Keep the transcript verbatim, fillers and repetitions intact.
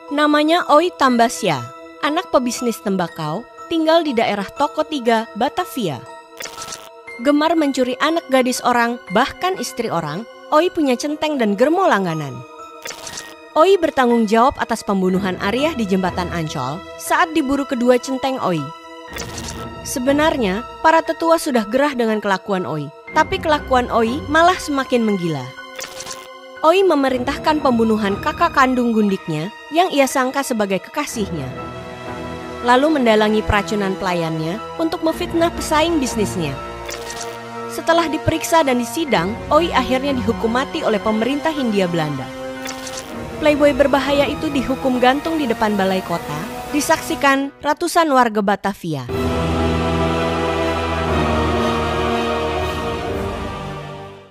Namanya Oi Tambasya, anak pebisnis tembakau, tinggal di daerah Toko Tiga, Batavia. Gemar mencuri anak gadis orang, bahkan istri orang, Oi punya centeng dan germo langganan. Oi bertanggung jawab atas pembunuhan Ariah di Jembatan Ancol saat diburu kedua centeng Oi. Sebenarnya, para tetua sudah gerah dengan kelakuan Oi, tapi kelakuan Oi malah semakin menggila. Oi memerintahkan pembunuhan kakak kandung gundiknya yang ia sangka sebagai kekasihnya. Lalu mendalangi peracunan pelayannya untuk memfitnah pesaing bisnisnya. Setelah diperiksa dan disidang, Oi akhirnya dihukum mati oleh pemerintah Hindia Belanda. Playboy berbahaya itu dihukum gantung di depan balai kota, disaksikan ratusan warga Batavia.